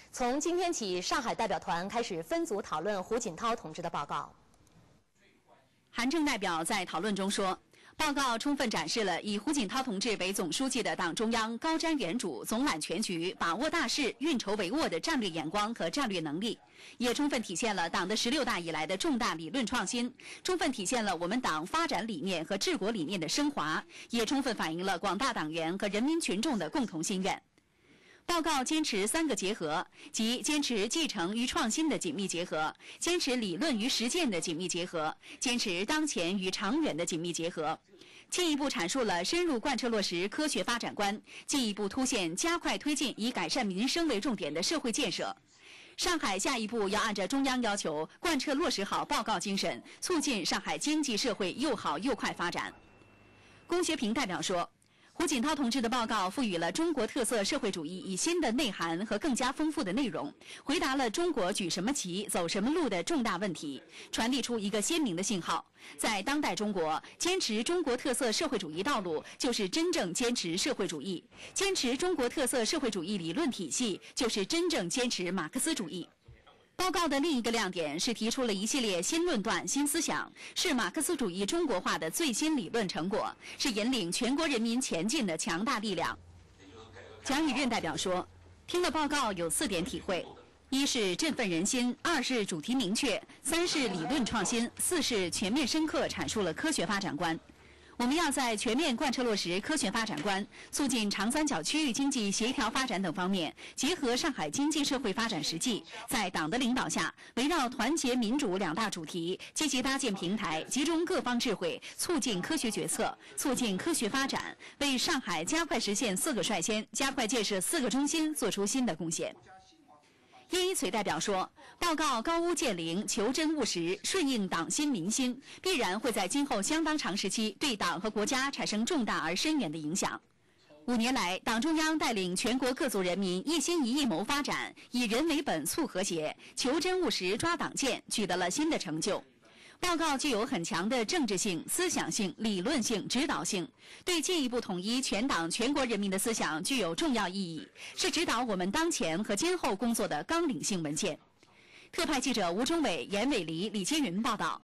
从今天起，上海代表团开始分组讨论胡锦涛同志的报告。 韩正代表在讨论中说，报告充分展示了以胡锦涛同志为总书记的党中央高瞻远瞩、总揽全局、把握大势、运筹帷幄的战略眼光和战略能力，也充分体现了党的16大以来的重大理论创新，充分体现了我们党发展理念和治国理念的升华，也充分反映了广大党员和人民群众的共同心愿。报告坚持3个结合，即坚持继承与创新的紧密结合，坚持理论与实践的紧密结合，坚持当前与长远的紧密结合，进一步阐述了深入贯彻落实科学发展观，进一步凸显加快推进以改善民生为重点的社会建设。上海下一步要按照中央要求，贯彻落实好报告精神，促进上海经济社会又好又快发展。龚学平代表说，胡锦涛同志的报告赋予了中国特色社会主义以新的内涵和更加丰富的内容，回答了中国举什么旗、走什么路的重大问题，传递出一个鲜明的信号：在当代中国，坚持中国特色社会主义道路，就是真正坚持社会主义；坚持中国特色社会主义理论体系，就是真正坚持马克思主义。报告的另一个亮点是提出了一系列新论断、新思想，是马克思主义中国化的最新理论成果，是引领全国人民前进的强大力量。蒋以任代表说，听了报告有4点体会：一是振奋人心，2是主题明确，3是理论创新，4是全面深刻阐述了科学发展观。我们要在全面贯彻落实科学发展观，促进长三角区域经济协调发展等方面，结合上海经济社会发展实际，在党的领导下，围绕团结民主2大主题，积极搭建平台，集中各方智慧，促进科学决策，促进科学发展，为上海加快实现4个率先、加快建设4个中心做出新的贡献。叶一璀代表说，报告高屋建瓴，求真务实，顺应党心民心，必然会在今后相当长时期对党和国家产生重大而深远的影响。5年来，党中央带领全国各族人民一心一意谋发展，以人为本促和谐，求真务实抓党建，取得了新的成就。报告具有很强的政治性、思想性、理论性、指导性，对进一步统一全党全国人民的思想具有重要意义，是指导我们当前和今后工作的纲领性文件。特派记者吴忠伟、严伟黎、李金云报道。